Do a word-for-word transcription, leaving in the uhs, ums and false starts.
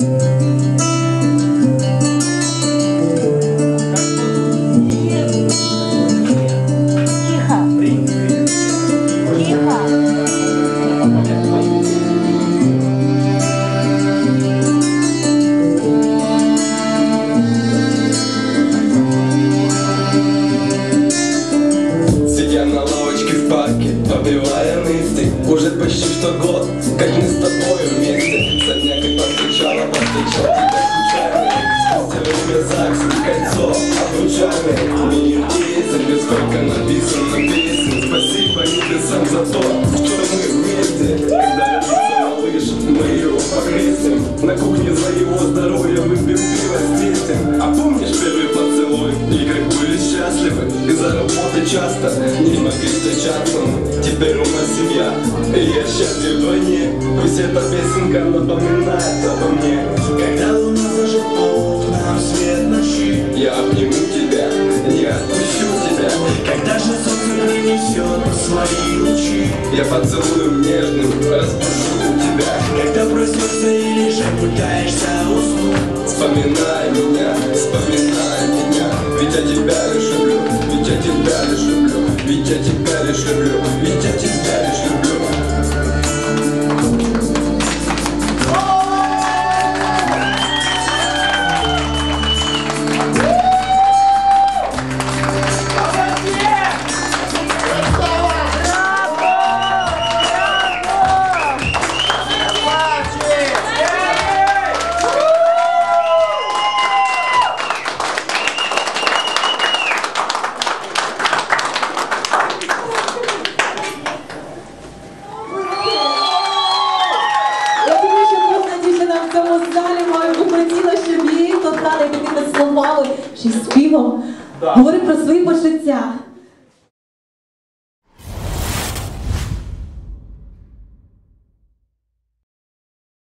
Попивая мысли, уже почти что год, как мы с тобой вместе. Со дня, как повстречала, повстречал тебя случайно. Сегодня ЗАГС, кольцо, обручальное. Мир песен, сколько написано песен. Спасибо небесам за то, что мы вместе. Когда родится малыш, мы его покрестим. На кухне за его здоровье выпьем пиво с тестем. А помнишь первый поцелуй? И как были счастливы, из-за работы часто не могли встречаться. Теперь у нас семья, и я счастлив вдвойне. Пусть эта песенка напоминает обо мне. Когда луна ложит пол, нам свет ночи, я обниму тебя, не отпущу тебя. Когда же солнце принесет свои лучи, я поцелую нежным, разбужу тебя. Когда проснешься или же пытаешься уснуть, вспоминай меня, вспоминай меня. Ведь я тебя лишь люблю, ведь я тебя лишь люблю, ведь я тебя лишь люблю, ведь я тебя лишь люблю. Чи співом говорить про свої почуття.